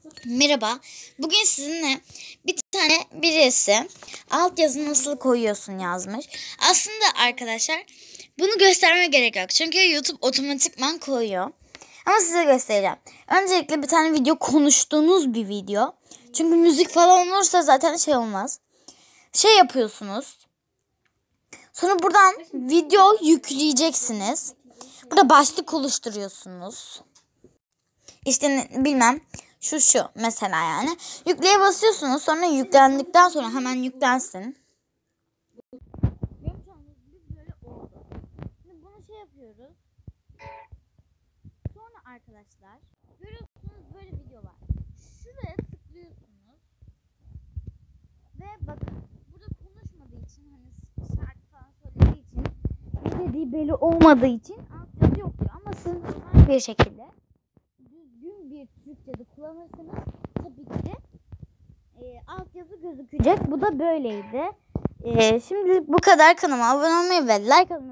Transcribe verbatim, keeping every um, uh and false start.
Merhaba. Bugün sizinle bir tane birisi altyazı nasıl koyuyorsun yazmış. Aslında arkadaşlar bunu göstermeye gerek yok. Çünkü YouTube otomatikman koyuyor. Ama size göstereceğim. Öncelikle bir tane video, konuştuğunuz bir video. Çünkü müzik falan olursa zaten şey olmaz. Şey yapıyorsunuz. Sonra buradan video yükleyeceksiniz. Burada başlık oluşturuyorsunuz. İşte bilmem şu şu mesela yani. Yükleye basıyorsunuz. Sonra yüklendikten sonra hemen yüklensin. Böyle oldu. Şimdi bunu şey yapıyoruz. Sonra arkadaşlar görüyorsunuz böyle video var. Şuraya tıklıyorsunuz. Ve bakın burada konuşmadığı için hani şarkı falan söylediği için ne dediği belli olmadığı için altyazı yok diyor. Ama siz normal bir şekilde düzgün bir Türkçe'de kullanırsanız tabii ki de e, altyazı gözükecek. Bu da böyleydi. E, şimdi bu kadar. Kanalıma abone olmayı ve like atmayı